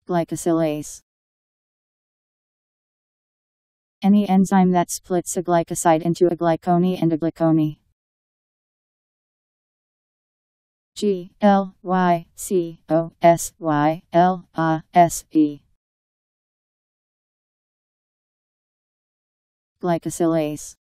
Glycosylase. Any enzyme that splits a glycoside into a glycone and a glycone. Glycosylase. Glycosylase.